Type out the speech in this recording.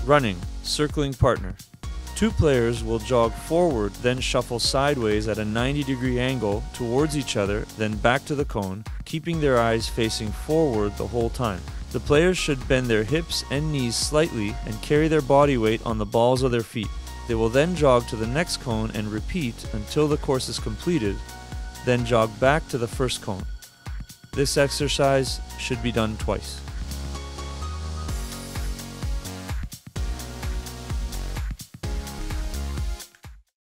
Running, circling partner. Two players will jog forward, then shuffle sideways at a 90-degree angle towards each other, then back to the cone, keeping their eyes facing forward the whole time. The players should bend their hips and knees slightly and carry their body weight on the balls of their feet. They will then jog to the next cone and repeat until the course is completed, then jog back to the first cone. This exercise should be done twice.